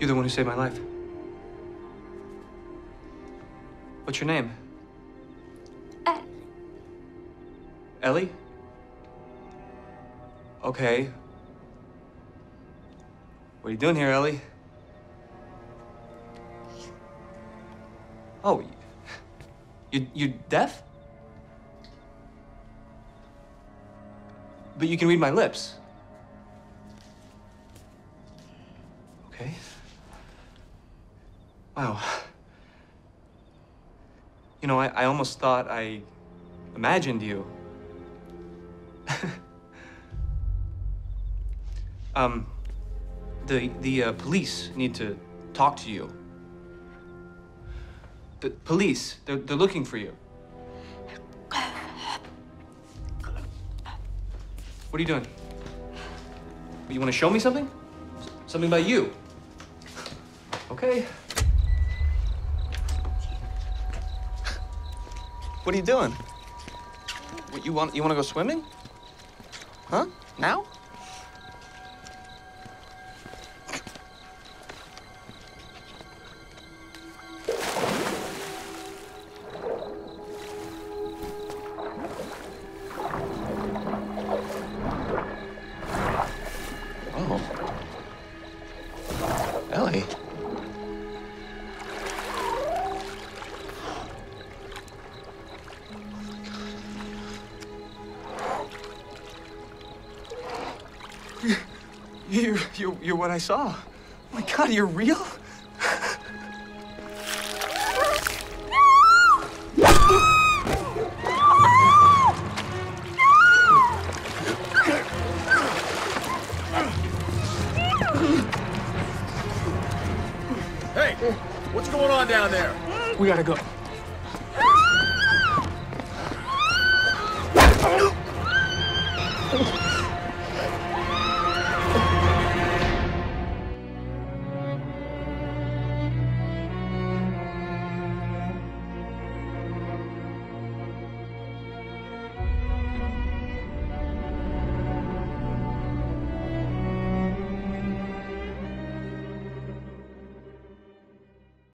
You're the one who saved my life. What's your name? Elly. Elly? Okay. What are you doing here, Elly? Oh, you deaf? But you can read my lips. Okay. Wow. You know, I almost thought I imagined you. The police need to talk to you. The police, they're looking for you. What are you doing? You want to show me something? Something about you? Okay. What are you doing? What, you want to go swimming? Huh? Now? Oh. Elly. You're what I saw. Oh my God, you're real? Hey, what's going on down there? We gotta go.